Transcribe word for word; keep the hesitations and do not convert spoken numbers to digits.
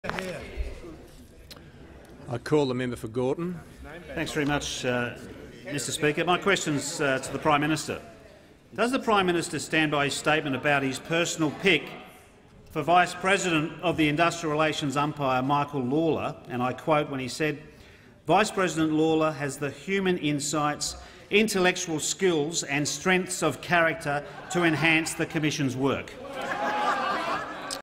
I call the member for Gorton. Thanks very much, uh, Mister Speaker. My question is uh, to the Prime Minister. Does the Prime Minister stand by his statement about his personal pick for Vice President of the Industrial Relations umpire Michael Lawler, and I quote when he said, "Vice President Lawler has the human insights, intellectual skills and strengths of character to enhance the Commission's work"?